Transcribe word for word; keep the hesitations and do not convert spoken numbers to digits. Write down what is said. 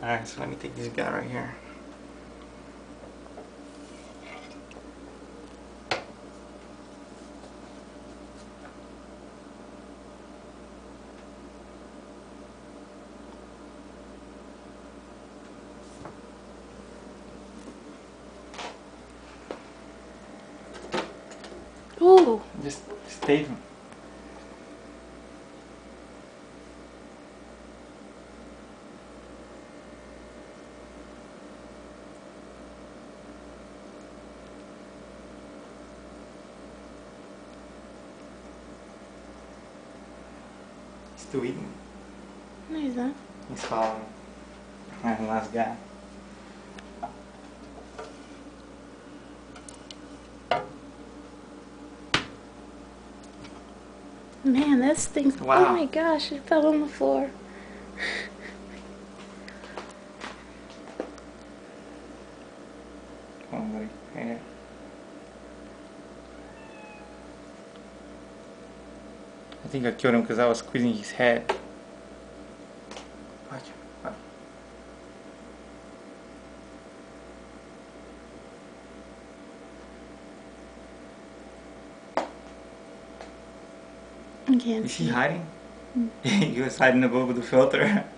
Alright, so let me take this guy right here. Ooh. Just stay. Still eating. No, he's not. He's following. Alright, last guy. Man, this thing's. Wow. Oh my gosh, it fell on the floor. Come on, buddy. Right here. I think I killed him because I was squeezing his head. Watch. Watch. I can't Is see. he hiding? He was hiding above the filter.